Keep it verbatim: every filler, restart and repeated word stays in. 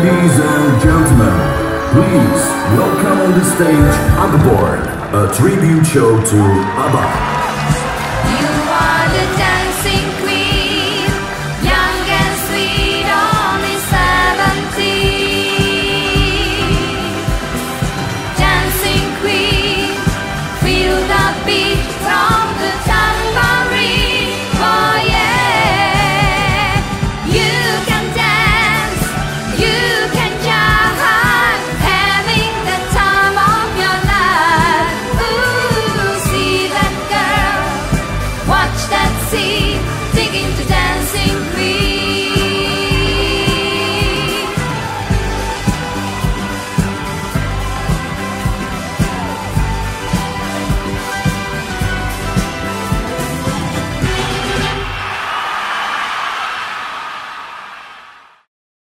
Ladies and gentlemen, please welcome on the stage Agborn, a tribute show to ABBA.